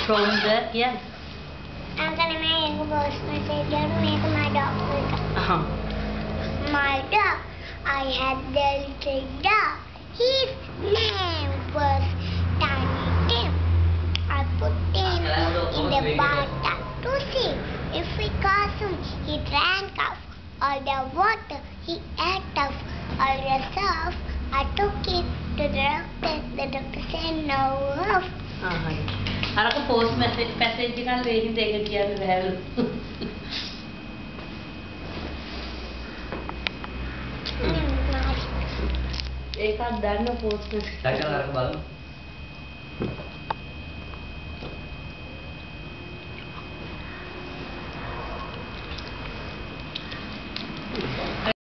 From the yeah. I'm gonna make a post message to make my dog. My dog. I had the little dog. His name was Tiny Tim. I put him in the bathtub to see if he got him. He drank up all the water. He ate up all the stuff. I took it to the doctor. The doctor said no. Harap post message kan rehin dega kiya rehel. Ek aad dar na post message. Kya kar raha hai